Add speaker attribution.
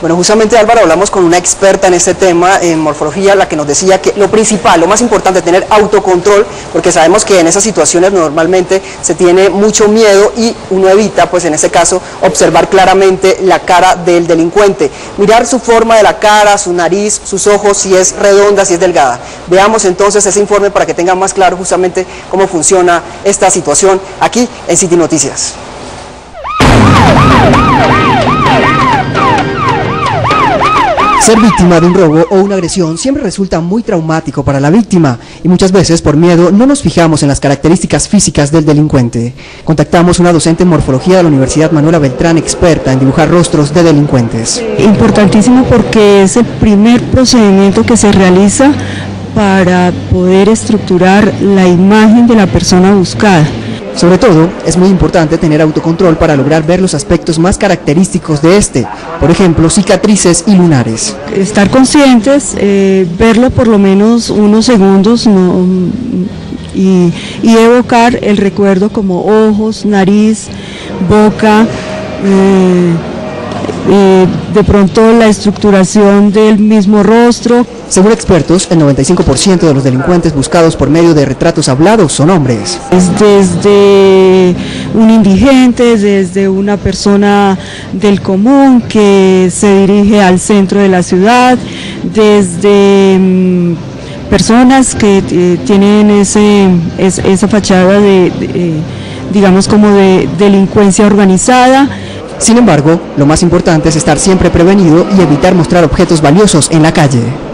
Speaker 1: Bueno, justamente Álvaro, hablamos con una experta en este tema, en morfología, la que nos decía que lo principal, lo más importante es tener autocontrol, porque sabemos que en esas situaciones normalmente se tiene mucho miedo y uno evita, pues en ese caso, observar claramente la cara del delincuente, mirar su forma de la cara, su nariz, sus ojos, si es redonda, si es delgada. Veamos entonces ese informe para que tengan más claro justamente cómo funciona esta situación aquí en City Noticias. Ser víctima de un robo o una agresión siempre resulta muy traumático para la víctima y muchas veces por miedo no nos fijamos en las características físicas del delincuente. Contactamos a una docente en morfología de la Universidad Manuela Beltrán, experta en dibujar rostros de delincuentes.
Speaker 2: Importantísimo porque es el primer procedimiento que se realiza para poder estructurar la imagen de la persona buscada.
Speaker 1: Sobre todo, es muy importante tener autocontrol para lograr ver los aspectos más característicos de este, por ejemplo, cicatrices y lunares.
Speaker 2: Estar conscientes, verlo por lo menos unos segundos y evocar el recuerdo como ojos, nariz, boca, de pronto la estructuración del mismo rostro.
Speaker 1: Según expertos, el 95% de los delincuentes buscados por medio de retratos hablados son hombres.
Speaker 2: Desde un indigente, desde una persona del común que se dirige al centro de la ciudad, desde personas que tienen esa fachada digamos como de delincuencia organizada.
Speaker 1: Sin embargo, lo más importante es estar siempre prevenido y evitar mostrar objetos valiosos en la calle.